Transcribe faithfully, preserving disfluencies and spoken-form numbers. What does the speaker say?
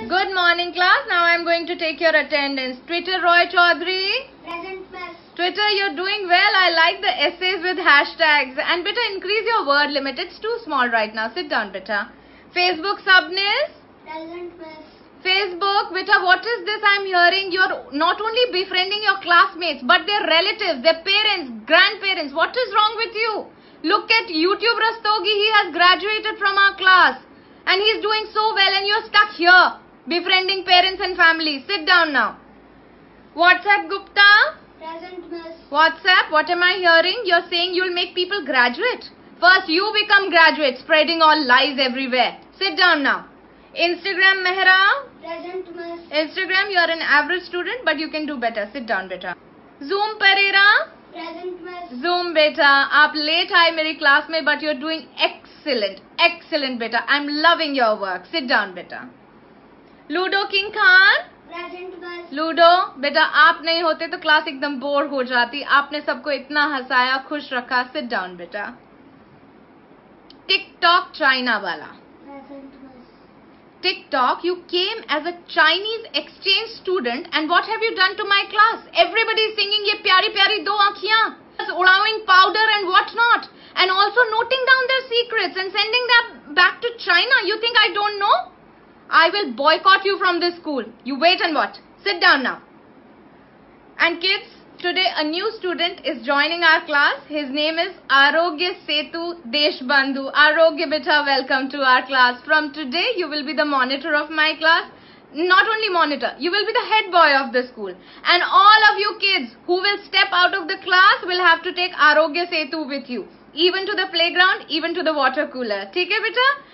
Good morning, class. Now I am going to take your attendance. Twitter Roy Chaudhary. Present, miss. Twitter, you're doing well. I like the essays with hashtags. And beta, increase your word limit. It's too small right now. Sit down, beta. Facebook Subnis. Present, miss. Facebook, beta, what is this I'm hearing? You're not only befriending your classmates, but their relatives, their parents, grandparents. What is wrong with you? Look at YouTube Rastogi. He has graduated from our class. And he's doing so well and you're stuck here. Befriending parents and families. Sit down now. WhatsApp Gupta. Present, miss. WhatsApp, what am I hearing? You're saying you'll make people graduate. First you become graduate, spreading all lies everywhere. Sit down now. Instagram Mehra. Present, miss. Instagram, you're an average student but you can do better. Sit down beta. Zoom Pereira. Present, miss. Zoom beta. Aap late aaye मेरी class में but you're doing excellent. Excellent beta. I'm loving your work. Sit down beta. Ludo King Khan. Present, miss. Ludo बेटा आप नहीं होते तो class एकदम bore हो जाती. आपने सबको इतना हंसाया, खुश रखा. सिट डाउन बेटा. टिकटॉक चाइना वाला. Present, miss. TikTok, you came as a Chinese exchange student and what have you done to my class? Everybody is singing ye pyari pyari do aankhiyan, allowing powder and what not, and also noting down their secrets and sending them back to China. You think I don't know? I will boycott you from this school. You wait and watch. Sit down now. And kids, today a new student is joining our class. His name is Arogya Setu Deshbandhu. Arogya beta, welcome to our class. From today, you will be the monitor of my class. Not only monitor, you will be the head boy of the school. And all of you kids who will step out of the class will have to take Arogya Setu with you. Even to the playground, even to the water cooler. Theek hai beta?